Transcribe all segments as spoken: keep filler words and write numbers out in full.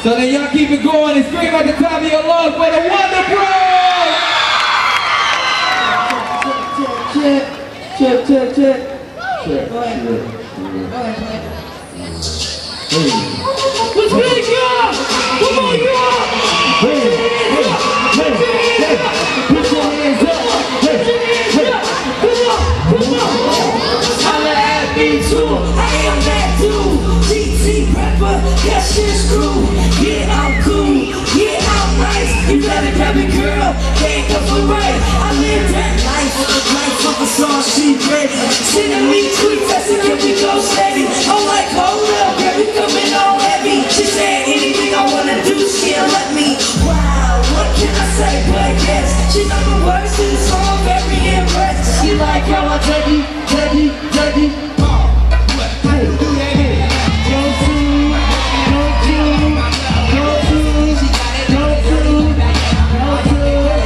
So then y'all keep it going and scream at the top of your lungs for the Wonder Broz! Check, check, check, check, check. Go ahead. Go ahead, play. Let's get it, y'all! Come on, y'all! Hey, hey, hey, hey, put your hands up! Hey, hey, come on, come on! Holla at me too, I am that dude! G T rapper, that shit's cool! Yeah, I'm cool, yeah, I'm nice! You better grab it, girl, can't go for right! I live that life, the life of a song she ready! Sending me tweets, I said, can we go steady? I'm like, hold up, girl, you coming on heavy! She said, anything I wanna do, she'll let me! Wow, what can I say but yes? She know the words to the song, very impressed! She like how I dougie, dougie, dougie, oh, what? Hey, do that here! Go to, go to, go to, go to, go to.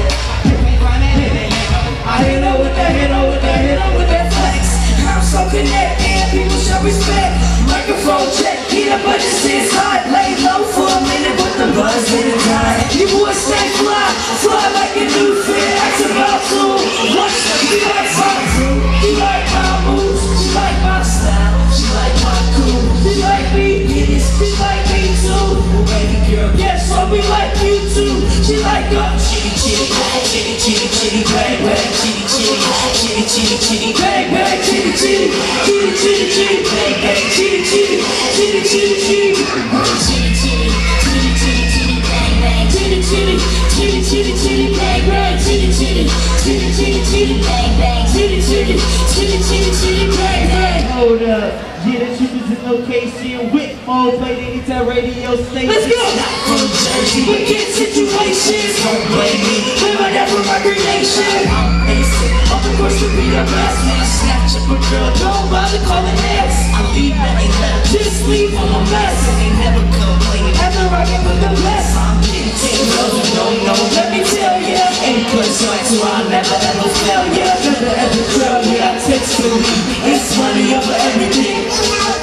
I hit her with that, hit her with that, hit her with that flex. I'm so connected, people show respect. Microphone check, get up, but this is hot. Lay low for a minute, but the buzz in the time. You boys stay fly, fly like a new fit. Act about to, watch, she like my crew, she like my moves, she like my style, she like my cool, she like me, yes, she like me too. Well, baby girl, yes, so we like you too. She like up, chitty chitty, chitty chitty chitty, bang bang, chitty chitty, chitty chitty chitty, bang bang, chitty chitty, chitty chitty chitty, bang bang, chitty chitty, chitty chitty chitty, chitty chitty, chitty chitty chitty, bang bang, chitty chitty, chitty chitty chitty, bang bang, chitty chitty, chitty chitty chitty, bang bang, chitty chitty, chitty chitty chitty, bang bang. Hold up. Yeah, the truth is in location with more played anytime radio station. Let's go! From Jersey, we get situations. Don't blame me, live on that for recreation. I'm basic, of course to be the best man. Snatch up a girl, don't bother calling next. I leave that ain't left, just leave on a mess. And they never complain, after I get with the best. I'm getting ten girls who don't know, let me tell ya. Any place like so I'll never ever fail ya. Never ever trail ya, I text to me. It's money over everything.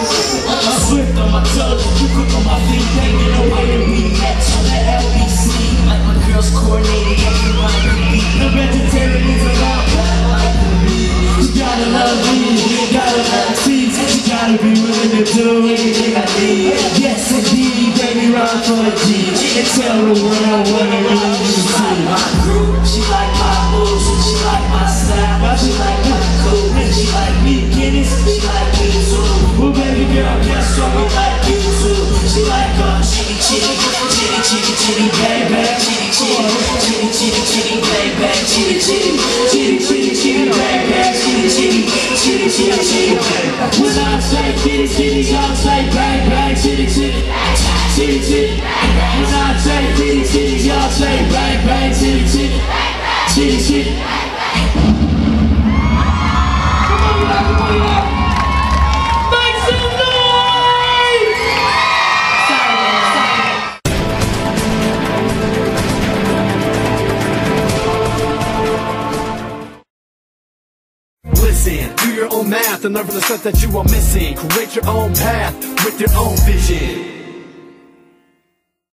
I'm swift on my toes, you quick on my feet. Hanging away to be met on the L B C. Like my girls coordinated, every line can beat. The vegetarians around, but I like the meat. You gotta love me, you gotta love teas. You gotta be willing to do anything I need. Yes indeed, baby, run for a G. And tell the world what I really do. She like my crew, she like my moves, she like my style, she like my cool. She like me, Guinness, she like me too. Well, baby girl, guess what? We like you too. She like uh, chitty chitty, chitty chitty chitty, bang bang, chitty chitty, chitty chitty chitty, bang bang, chitty chitty, chitty chitty chitty, bang bang, chitty chitty, chitty chitty chitty. When I say chitty chitty, y'all say bang bang, chitty chitty, chitty chitty. When I say chitty chitty, y'all say bang bang, chitty chitty, chitty chitty. Come on, y'all, come on, y'all. Listen, do your own math and learn from the stuff that you are missing. Create your own path with your own vision.